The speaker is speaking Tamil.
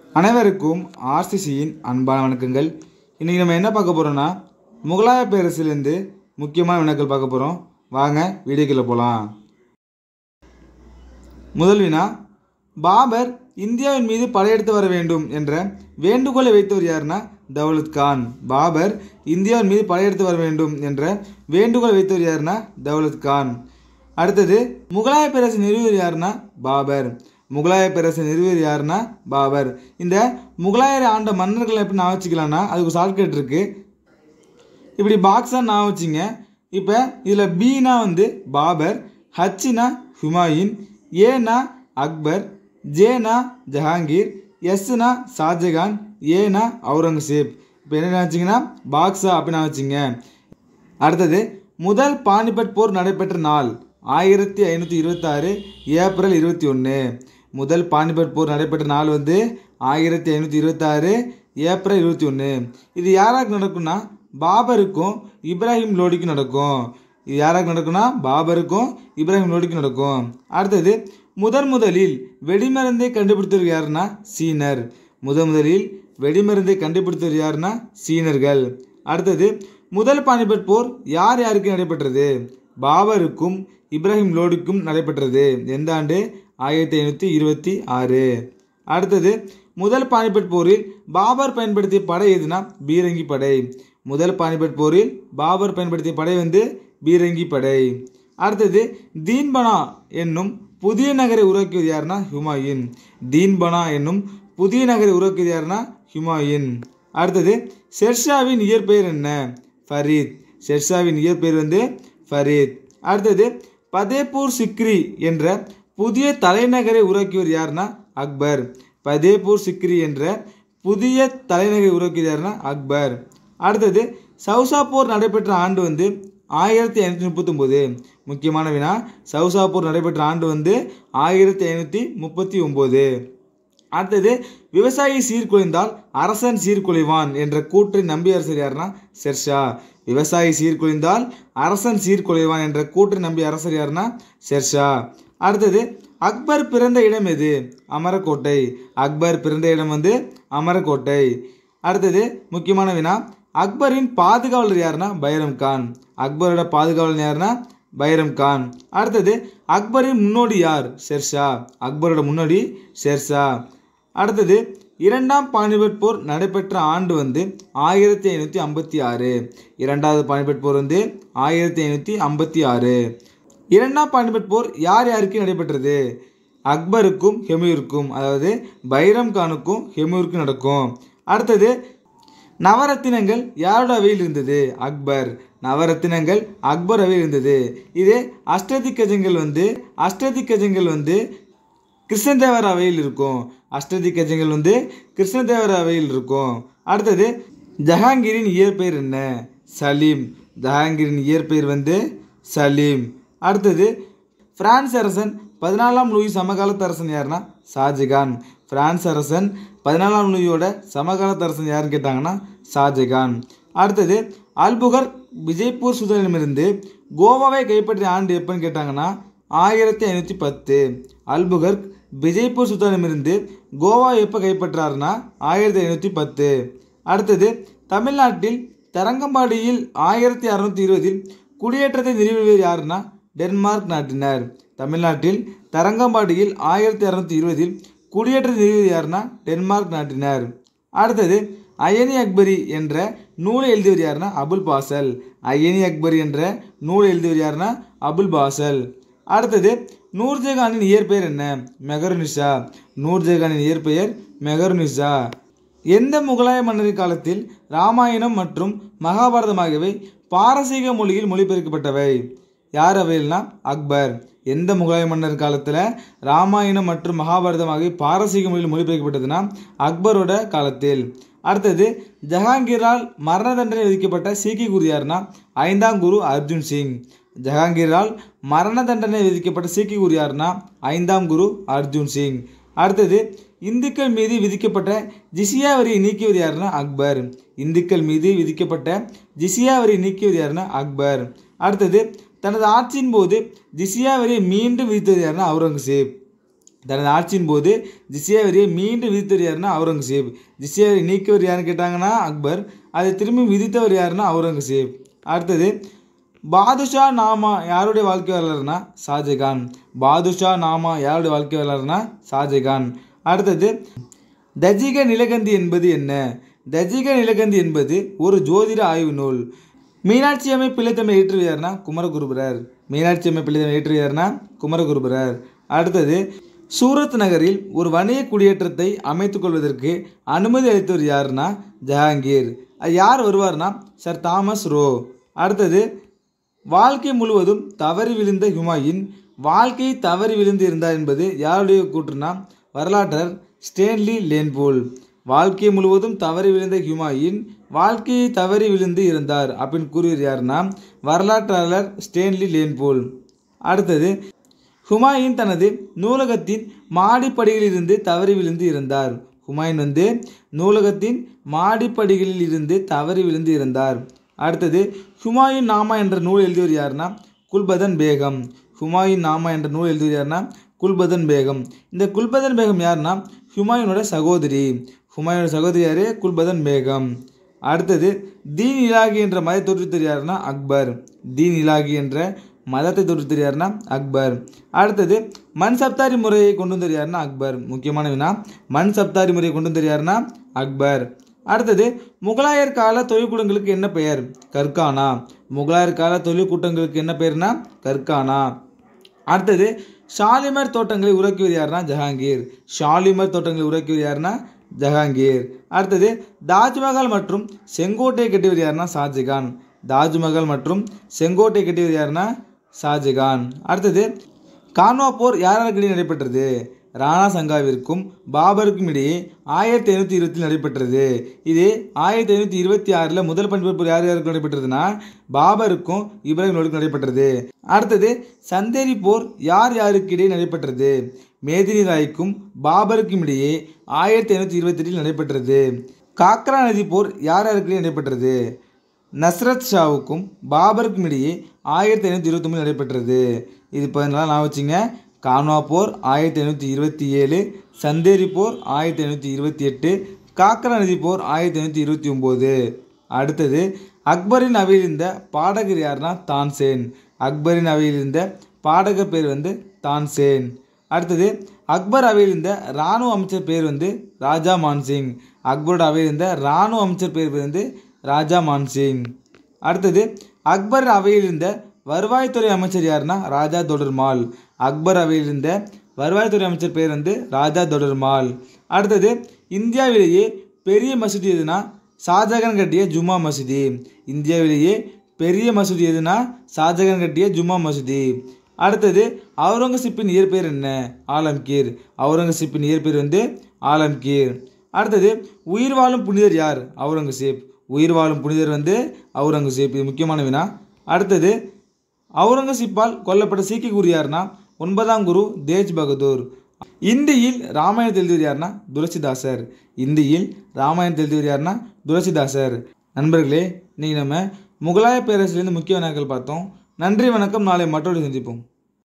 அனைவருக்கும் ஆர்சிசியின் அன்பான வணக்கங்கள். இன்றைக்கி நம்ம என்ன பார்க்க போகிறோன்னா, முகலாய பேரரசிலிருந்து முக்கியமான வினாக்கள் பார்க்க போகிறோம். வாங்க வீடியோக்குள்ளே போகலாம். முதல் வினா, பாபர் இந்தியாவின் மீது படையெடுத்து வர வேண்டும் என்ற வேண்டுகோளை வைத்தவர் யாருன்னா தௌலத் கான். பாபர் இந்தியாவின் மீது படையெடுத்து வர வேண்டும் என்ற வேண்டுகோளை வைத்தவர் யாருன்னா தௌலத் கான். அடுத்தது, முகலாய பேரரசு நிறுவியவர் யாருன்னா பாபர். முகலாய பேரரசு நிறுவியவர் யாருன்னா பாபர். இந்த முகலாயரை ஆண்ட மன்னர்களை எப்படி நான் வச்சுக்கலாம்னா, அதுக்கு ஷார்ட்கட் இருக்குது. இப்படி பாக்ஸாக நான் வச்சிங்க. இப்போ இதில் பீனா பாபர், ஹச்னா ஹுமாயூன், ஏனா அக்பர், ஜேனா ஜஹாங்கீர், எஸ்னா ஷாஜகான், ஏனா அவுரங்கசீப். இப்போ என்ன வச்சிங்கன்னா பாக்ஸா அப்படின்னு வச்சிங்க. அடுத்தது, முதல் பானிபட் போர் நடைபெற்ற நாள் 1526 ஏப்ரல் 21. முதல் பானிபட் போர் நடைபெற்ற நாள் 1526 ஏப்ரல் 21. இது யாராருக்கு நடக்கும்னா பாபருக்கும் இப்ராஹிம் லோடிக்கும் நடக்கும். இது யாராருக்கு நடக்கும்னா பாபருக்கும் இப்ராஹிம் லோடிக்கும் நடக்கும். அடுத்தது, முதலில் வெடிமருந்தை கண்டுபிடித்தவர் யாருன்னா சீனர். முதலில் வெடிமருந்தை கண்டுபிடித்தவர் யாருன்னா சீனர்கள். அடுத்தது, முதல் பானிபட் போர் யார் யாருக்கு நடைபெற்றது? பாபருக்கும் இப்ராஹிம் லோடிக்கும் நடைபெற்றது. எந்த ஆண்டு? 1526. அடுத்தது, முதல் பானிபட் போரில் பாபர் பயன்படுத்திய படை எதுனா பீரங்கி படை. முதல் பானிபட் போரில் பாபர் பயன்படுத்திய படை பீரங்கி படை. அடுத்தது, தீன்பனா என்னும் புதிய நகரை உருவாக்கியது யாருன்னா ஹுமாயூன். தீன்பனா என்னும் புதிய நகரை உருவாக்கியது யாருன்னா ஹுமாயூன். அடுத்தது, ஷெர்ஷாவின் இயற்பெயர் என்ன? ஃபரீத். ஷெர்ஷாவின் இயற்பெயர் ஃபரீத். அடுத்தது, பதேபூர் சிக்ரி என்ற புதிய தலைநகரை உருவாக்கியவர் யாருன்னா அக்பர். பதேபூர் சிக்ரி என்ற புதிய தலைநகரை உருவாக்கியவர் யாருன்னா அக்பர். அடுத்தது, சௌசா போர் நடைபெற்ற ஆண்டு 1539. முக்கியமான வினா, சௌசா போர் நடைபெற்ற ஆண்டு 1539. அடுத்தது, விவசாயி சீர்குலைந்தால் அரசன் சீர்குலைவான் என்ற கூற்றை நம்பிய அரசர் யாருன்னா ஷெர்ஷா. விவசாயி சீர்குலைந்தால் அரசன் சீர்குலைவான் என்ற கூற்றை நம்பிய அரசர் யாருன்னா ஷெர்ஷா. அடுத்தது, அக்பர் பிறந்த இடம் எது? அமரக்கோட்டை. அக்பர் பிறந்த இடம் அமரக்கோட்டை. அடுத்தது, முக்கியமான வினா, அக்பரின் பாதுகாவலர் யாருன்னா பைரம் கான். அக்பரோட பாதுகாவலர் யாருன்னா பைரம் கான். அடுத்தது, அக்பரின் முன்னோடி யார்? ஷெர்ஷா. அக்பரோட முன்னோடி ஷெர்ஷா. அடுத்தது, இரண்டாம் பானிபட் போர் நடைபெற்ற ஆண்டு 1556. இரண்டாவது பானிபட் போர் 1556. இரண்டாம் பானிபட் போர் யார் யாருக்கு நடைபெற்றது? அக்பருக்கும் ஹுமாயூனுக்கும், அதாவது பைரம் கானுக்கும் ஹுமாயூனுக்கும் நடக்கும். அடுத்தது, நவரத்தினங்கள் யாரோட அவையில் இருந்தது? அக்பர். நவரத்தினங்கள் அக்பர் அவையில் இருந்தது. இது அஷ்டதிக்கஜங்கள் அஷ்டதிக்கஜங்கள் கிருஷ்ணதேவர் அவையில் இருக்கும். அஷ்டதிக்கஜங்கள் கிருஷ்ணதேவர் அவையில் இருக்கும். அடுத்தது, ஜஹாங்கீரின் இயற்பெயர் என்ன? சலீம். ஜஹாங்கீரின் இயற்பெயர் சலீம். அடுத்தது, பிரான்ஸ் அரசன் 14ஆம் லூயி சமகாலத்து அரசன் யாருன்னா ஷாஜகான். பிரான்ஸ் அரசன் 14ஆம் லூயியோட சமகாலத்து அரசன் யாருன்னு கேட்டாங்கன்னா ஷாஜகான். அடுத்தது, அல்புகர் விஜய்பூர் சுல்தானிடமிருந்து கோவாவை கைப்பற்றிய ஆண்டு எப்போன்னு கேட்டாங்கன்னா 1510. அல்புகர் விஜய்பூர் சுல்தானிடமிருந்து கோவா எப்போ கைப்பற்றாருன்னா 1510. அடுத்தது, தமிழ்நாட்டில் தரங்கம்பாடியில் 1620 குடியேற்றத்தை நிறுவியவர் யாருன்னா டென்மார்க் நாட்டினர். தமிழ்நாட்டில் தரங்கம்பாடியில் 1620 குடியேற்றத்தை நிறுவியவர் யாருன்னா டென்மார்க் நாட்டினர். அடுத்தது, அயனி அக்பரி என்ற நூலை எழுதியவர் யாருன்னா அபுல் பாசல். அயனி அக்பரி என்ற நூலை எழுதியவர் யாருன்னா அபுல் பாசல். அடுத்தது, நூர்ஜஹானின் இயற்பெயர் என்ன? மெஹருநிஷா. நூர்ஜஹானின் இயற்பெயர் மெஹருநிஷா. எந்த முகலாய மன்னரின் காலத்தில் ராமாயணம் மற்றும் மகாபாரதம் ஆகியவை பாரசீக மொழியில் மொழிபெயர்க்கப்பட்டவை? யார் அவையில்னா அக்பர். எந்த முகலாய மன்னர் காலத்தில் ராமாயணம் மற்றும் மகாபாரதம் ஆகிய பாரசீக மொழியில் மொழிபெயர்க்கப்பட்டதுன்னா அக்பரோட காலத்தில். அடுத்தது, ஜஹாங்கீரால் மரண தண்டனை விதிக்கப்பட்ட சீக்கிய குரு யாருன்னா 5ஆம் குரு அர்ஜுன் சிங். ஜஹாங்கீரால் மரண தண்டனை விதிக்கப்பட்ட சீக்கிய குரு யாருன்னா 5ஆம் குரு அர்ஜுன் சிங். அடுத்தது, இந்துக்கள் மீது விதிக்கப்பட்ட ஜிசியா வரியை நீக்கியது யாருன்னா அக்பர். இந்துக்கள் மீது விதிக்கப்பட்ட ஜிசியா வரியை நீக்கியது யாருன்னா அக்பர். அடுத்தது, தனது ஆட்சியின் போது ஜிசியா வரியை மீண்டும் விதித்தது யாருன்னா அவுரங்கசீப். தனது ஆட்சியின் போது ஜிஸ்யா வரியை மீண்டும் விதித்தவர் யாருன்னா அவுரங்கசீப். ஜிஸ்யா வரி நீக்கியவர் யாருன்னு கேட்டாங்கன்னா அக்பர், அதை திரும்பி விதித்தவர் யாருன்னா அவுரங்கசீப். அடுத்தது பாதுஷா நாமா யாருடைய வாழ்க்கை வரலாறுனா ஷாஜகான். பாதுஷா நாமா யாருடைய வாழ்க்கை வரலாறுனா ஷாஜகான். அடுத்தது தஜிக நிலகந்தி என்பது என்ன? தஜிக நிலகந்தி என்பது ஒரு ஜோதிட ஆய்வு நூல். மீனாட்சி அம்மை பிள்ளைத்தமிழ் இயற்றியவர் யாருன்னா குமரகுருபரர். மீனாட்சி அம்மை பிள்ளைத்தமிழ் இயற்றியவர் யாருன்னா குமரகுருபரர். அடுத்தது சூரத் நகரில் ஒரு வணிக குடியேற்றத்தை அமைத்துக் கொள்வதற்கு அனுமதி அளித்தவர் யாருன்னா ஜஹாங்கீர். யார் வருவார்னா சர் தாமஸ் ரோ. அடுத்தது வாழ்க்கை முழுவதும் தவறி விழுந்த ஹுமாயூன் வாழ்க்கை தவறி விழுந்து இருந்தார் என்பது யாருடைய கூற்றுனா வரலாற்றர் ஸ்டேன்லி லேன்பூல். வாழ்க்கை முழுவதும் தவறி விழுந்த ஹுமாயூன் வாழ்க்கையை தவறி விழுந்து இருந்தார் அப்படின்னு கூறுவது யாருன்னா வரலாற்றாளர் ஸ்டேன்லி லேன்பூல். அடுத்தது ஹுமாயூன் தனது நூலகத்தின் மாடிப்படிகளிலிருந்து தவறி விழுந்து இருந்தார். ஹுமாயூன் நூலகத்தின் மாடிப்படிகளில் இருந்து தவறி விழுந்து இருந்தார். அடுத்தது ஹுமாயூன் நாமா என்ற நூல் எழுதியவர் யாருன்னா குல்பதன் பேகம். ஹுமாயூன் நாமா என்ற நூல் எழுதியவர் யாருன்னா குல்பதன் பேகம். இந்த குல்பதன் பேகம் யாருன்னா ஹுமாயூனோட சகோதரி. ஹுமாயூனோட சகோதரி யாரு? குல்பதன் பேகம். அடுத்தது தீன் இலாகி என்ற மதத்தை தோற்றுவித்தவர் யாருன்னா அக்பர். தீன் இலாகி என்ற மதத்தை தோற்றுவித்தவர் யாருன்னா அக்பர். அடுத்தது மண் சப்தாரி முறையை கொண்டு வந்தவர் யாருன்னா அக்பர். முக்கியமான வினா, மண் சப்தாரி முறையை கொண்டு வந்தவர் யாருன்னா அக்பர். அடுத்தது முகலாயர் கால தொழிற்கூடங்களுக்கு என்ன பெயர்? கர்கானா. முகலாயர் கால தொழிற்கூட்டங்களுக்கு என்ன பெயர்னா கர்கானா. அடுத்தது ஷாலிமர் தோட்டங்களை உருவாக்கியவர் யாருன்னா ஜஹாங்கீர். ஷாலிமர் தோட்டங்களை உருவாக்கியவர் யாருன்னா ஜஹாங்கீர். அடுத்தது தாஜ்மஹால் மற்றும் செங்கோட்டையை கட்டியவர் யாருன்னா ஷாஜகான். தாஜ்மஹால் மற்றும் செங்கோட்டை கட்டியவர் யாருன்னா ஷாஜகான். அடுத்தது கான்வா போர் யாருக்கு நடைபெற்றது? ராணா சங்காவிற்கும் பாபருக்கும் இடையே 1520 நடைபெற்றது. இது 1526 முதல் பனிப்போர் போர் யார் யாருக்கு நடைபெற்றதுன்னா பாபருக்கும் இப்ராஹிம் லோடிக்கும் நடைபெற்றது. அடுத்தது சந்தேரி போர் யார் யாருக்கு இடையே நடைபெற்றது? மேதினி ராய்க்கும் பாபருக்கும் இடையே 1528 நடைபெற்றது. காக்ரா நதி போர் யார் யாருக்கு இடையே நடைபெற்றது? நஸ்ரத் ஷாவுக்கும் பாபருக்கும் இடையே 1529 நடைபெற்றது. இது இப்போ நான் வச்சுங்க. கான்வா போர் 1527, சந்தேரி போர் 1528, காக்ரா நதி போர் 1529. அடுத்தது அக்பரின் அவையில் இருந்த பாடகர் யாருன்னா தான்சேன். அக்பரின் அவையில் இருந்த பாடகர் பேர் தான்சேன். அடுத்தது அக்பர் அவையில் இருந்த இராணுவ அமைச்சர் பேர் ராஜா மான்சிங். அக்பரோட அவையில் இருந்த இராணுவ அமைச்சர் பேர் ராஜா மான்சிங். அடுத்தது அக்பர் அவையில் இருந்த வருவாய்த்துறை அமைச்சர் யாருன்னா ராஜா தொடர்மால். அக்பர் அவையில் இருந்த வருவாய்த்துறை அமைச்சர் பேர் ராஜா தொடர்மால். அடுத்தது இந்தியாவிலேயே பெரிய மசூதி எதுனா ஷாஜகான் கட்டிய ஜும்மா மசூதி. இந்தியாவிலேயே பெரிய மசூதி எதுனா ஷாஜகான் கட்டிய ஜும்மா மசூதி. அடுத்தது அவுரங்கசீப்பின் இயற்பெயர் என்ன? ஆலம்கீர். அவுரங்கசீப்பின் இயற்பெயர் ஆலம்கீர். அடுத்தது உயிர் வாழும் புனிதர் யார்? அவுரங்கசீப். உயிர் வாழும் புனிதர் அவுரங்கசீப். இது முக்கியமான வினா. அடுத்தது அவுரங்கசீப்பால் கொல்லப்பட்ட சீக்கிய குரு யாருன்னா 9ஆம் குரு தேஜ் பகதூர். இந்தியில் ராமாயணத்தை எழுதியவர் யாருன்னா துளசிதாசர். இந்தியில் ராமாயணத்தை எழுதியவர் யாருன்னா துளசிதாசர். நண்பர்களே, இன்னைக்கு நம்ம முகலாய பேரரசிலிருந்து முக்கிய வினாக்கள் பார்த்தோம். நன்றி, வணக்கம். நாளை மற்றொரு சந்திப்போம்.